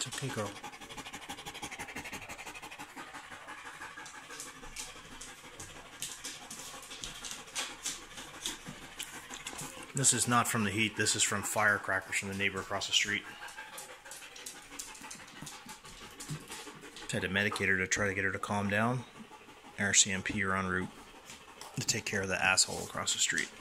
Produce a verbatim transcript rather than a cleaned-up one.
It's okay, girl. This is not from the heat. This is from firecrackers from the neighbor across the street. Had to medicate her to try to get her to calm down. R C M P are en route to take care of the asshole across the street.